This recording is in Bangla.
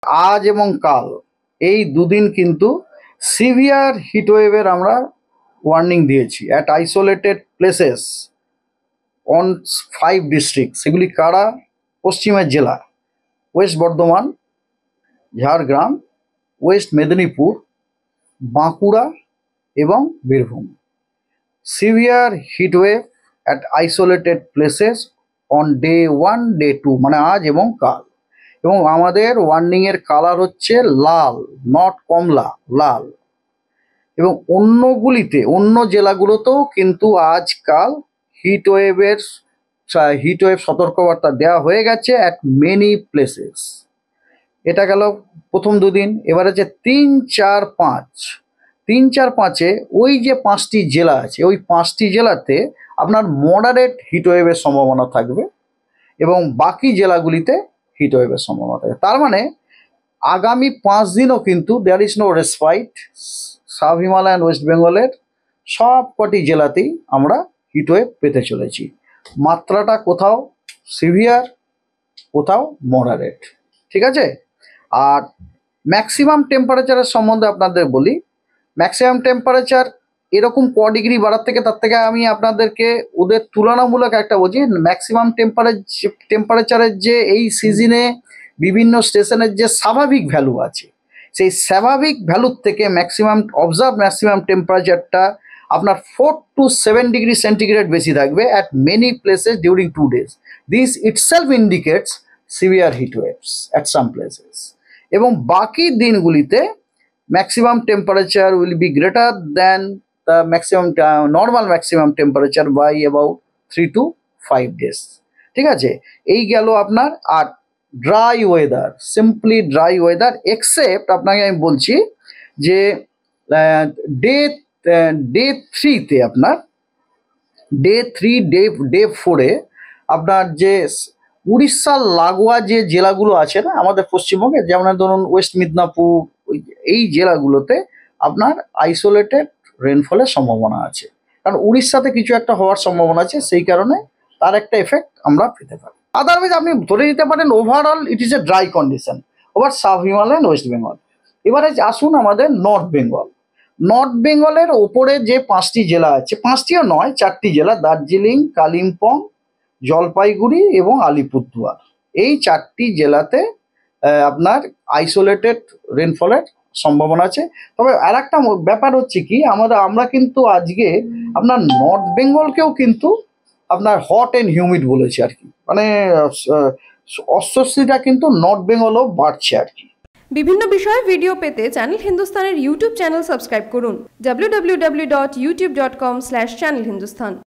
আজ এবং কাল এই দুদিন কিন্তু সিভিয়ার হিটওয়েভের আমরা ওয়ার্নিং দিয়েছি at isolated places on 5 district. সেগুলি কারা? পশ্চিমের জেলা ওয়েস্ট বর্ধমান, ঝাড়গ্রাম, ওয়েস্ট মেদিনীপুর, বাঁকুড়া এবং Birbhum. Severe heatwave at isolated places on day 1, day 2, মানে আজ এবং কাল। এবং আমাদের ওয়ার্নিংয়ের কালার হচ্ছে লাল, নট কমলা, লাল। এবং অন্য জেলাগুলোতেও কিন্তু আজকাল হিটওয়েভ সতর্কবার্তা দেওয়া হয়ে গেছে অ্যাট মেনি প্লেসেস। এটা গেল প্রথম দুদিন। এবার হচ্ছে 3, 4, 5। 3, 4, 5-এ ওই যে 5টি জেলা আছে, ওই 5টি জেলাতে আপনার মডারেট হিটওয়েভের সম্ভাবনা থাকবে এবং বাকি জেলাগুলিতে হিটওয়েভের সম্ভাবনা থাকবে। তার মানে আগামী 5 দিনও কিন্তু there is no respite. Sub Himalayan west বেঙ্গলের সব কটি জেলাতেই আমরা হিটওয়েভ পেতে চলেছি। মাত্রাটা কোথাও সিভিয়ার, কোথাও মডারেট, ঠিক আছে? আর ম্যাক্সিমাম টেম্পারেচারের সম্বন্ধে আপনাদের বলি। ম্যাক্সিমাম টেম্পারেচার এরকম ক ডিগ্রি বাড়ার থেকে তার থেকে আমি আপনাদেরকে ওদের তুলনামূলক একটা বলছি। ম্যাক্সিমাম টেম্পারেচারের যে এই সিজনে বিভিন্ন স্টেশনের যে স্বাভাবিক ভ্যালু আছে, সেই স্বাভাবিক ভ্যালুর থেকে ম্যাক্সিমাম টেম্পারেচারটা আপনার 4 to 7 ডিগ্রি সেন্টিগ্রেড বেশি থাকবে at many places during 2 days। This itself indicates severe heatwaves at some places. এবং বাকি দিনগুলিতে maximum temperature will be greater than the normal maximum temperature by about 3 to 5 days, ঠিক আছে? এই গেল আপনার। আর dry weather, simply dry weather, except আপনাকে আমি বলছি যে ডে 3-তে আপনার ডে 4-এ আপনার যে উড়িষ্যার লাগোয়া যে জেলাগুলো আছে না আমাদের পশ্চিমবঙ্গে, যেমন ধরুন ওয়েস্ট মিদনাপুর, এই জেলাগুলোতে আপনার আইসোলেটেড রেনফলের সম্ভাবনা আছে। কারণ উড়িষ্যাতে কিছু একটা হওয়ার সম্ভাবনা আছে, সেই কারণে তার একটা এফেক্ট আমরা পেতে পারি। আদারওয়াইজ আপনি ধরে নিতে পারেন overall it is a dry condition over sub Himalayan west Bengal. এবারে আসুন আমাদের নর্থ বেঙ্গল। নর্থ বেঙ্গলের ওপরে যে 5টি জেলা আছে, 5টিও নয় 4টি জেলা, দার্জিলিং, কালিম্পং, জলপাইগুড়ি এবং আলিপুরদুয়ার, এই 4টি জেলাতে আপনার আইসোলেটেড রেনফলের সম্ভাবনা আছে। তবে আর একটা ব্যাপার হচ্ছে কি, আমরা কিন্তু আজকে আপনার নর্থ বেঙ্গলকেও কিন্তু আপনার হট অ্যান্ড হিউমিড বলেছি আর কি, মানে অস্বস্তিটা কিন্তু নর্থ বেঙ্গলও বাড়ছে আর কি। বিভিন্ন বিষয়ে ভিডিও পেতে চ্যানেল হিন্দুস্তানের ইউটিউব চ্যানেল সাবস্ক্রাইব করুন www.youtube.com/channelhindustan।